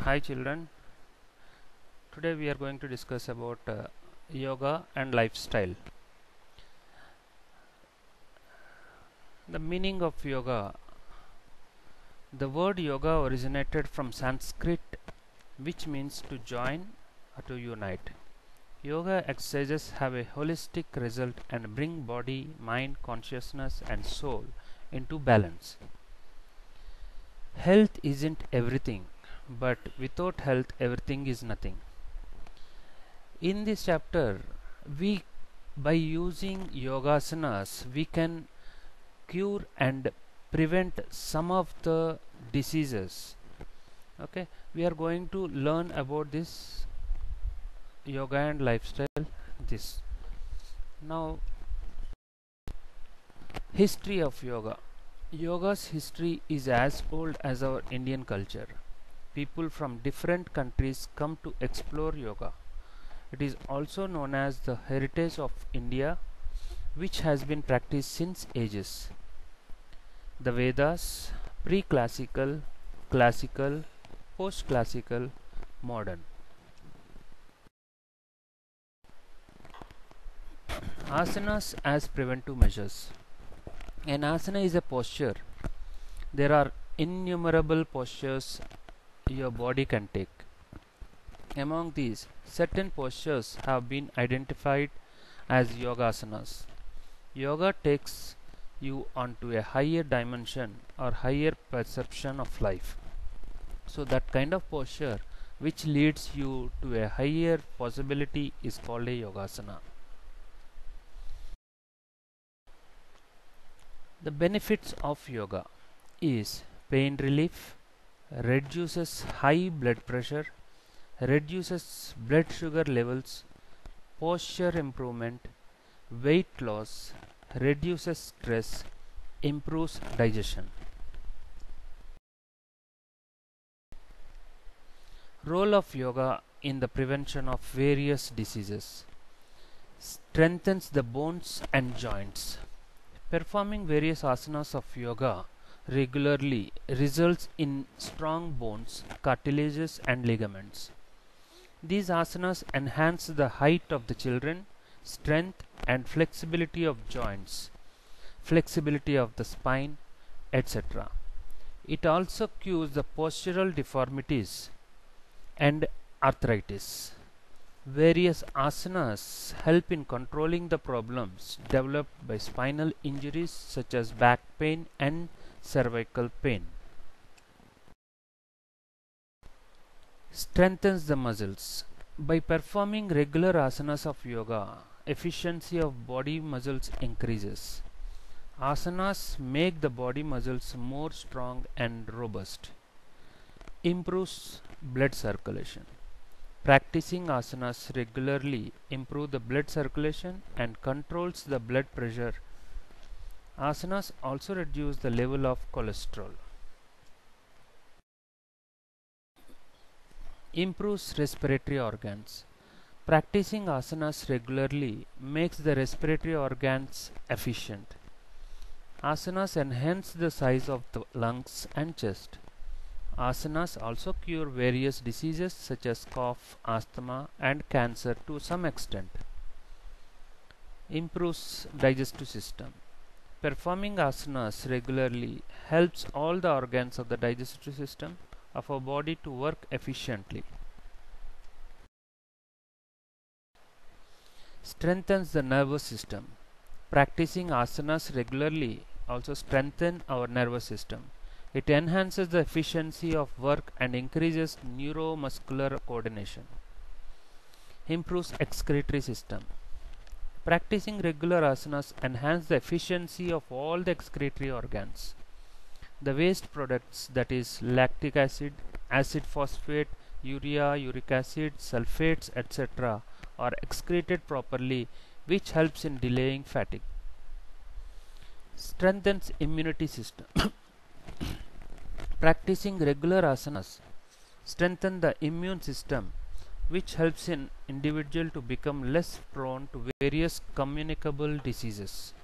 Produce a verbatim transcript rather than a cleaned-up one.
Hi children, today we are going to discuss about uh, yoga and lifestyle. The meaning of yoga. The word yoga originated from Sanskrit, which means to join or to unite. Yoga exercises have a holistic result and bring body, mind, consciousness and soul into balance. Health isn't everything, but without health everything is nothing. In this chapter, we by using yogasanas we can cure and prevent some of the diseases. Okay, we are going to learn about this yoga and lifestyle. This now, history of yoga. Yoga's history is as old as our Indian culture. People from different countries come to explore yoga. It is also known as the heritage of India, which has been practiced since ages. The Vedas, pre-classical, classical, post-classical, modern. Asanas as preventive measures. An asana is a posture. There are innumerable postures your body can take. Among these, certain postures have been identified as yogasanas. Yoga takes you onto a higher dimension or higher perception of life. So that kind of posture which leads you to a higher possibility is called a yogasana. The benefits of yoga is pain relief, reduces high blood pressure, reduces blood sugar levels, posture improvement, weight loss, reduces stress, improves digestion. Role of yoga in the prevention of various diseases. Strengthens the bones and joints. Performing various asanas of yoga regularly results in strong bones, cartilages and ligaments. These asanas enhance the height of the children, strength and flexibility of joints, flexibility of the spine, et cetera. It also cures the postural deformities and arthritis. Various asanas help in controlling the problems developed by spinal injuries such as back pain and cervical pain. Strengthens the muscles. By performing regular asanas of yoga, efficiency of body muscles increases. Asanas make the body muscles more strong and robust. Improves blood circulation. Practicing asanas regularly improve the blood circulation and controls the blood pressure. Asanas also reduce the level of cholesterol. Improves respiratory organs. Practicing asanas regularly makes the respiratory organs efficient. Asanas enhance the size of the lungs and chest. Asanas also cure various diseases such as cough, asthma and cancer to some extent. Improves digestive system. Performing asanas regularly helps all the organs of the digestive system of our body to work efficiently. Strengthens the nervous system. Practicing asanas regularly also strengthens our nervous system. It enhances the efficiency of work and increases neuromuscular coordination. Improves excretory system. Practicing regular asanas enhance the efficiency of all the excretory organs. The waste products, that is lactic acid, acid phosphate, urea, uric acid, sulfates, et cetera are excreted properly, which helps in delaying fatigue. Strengthens immunity system. Practicing regular asanas strengthen the immune system, which helps in individual to become less prone to various communicable diseases.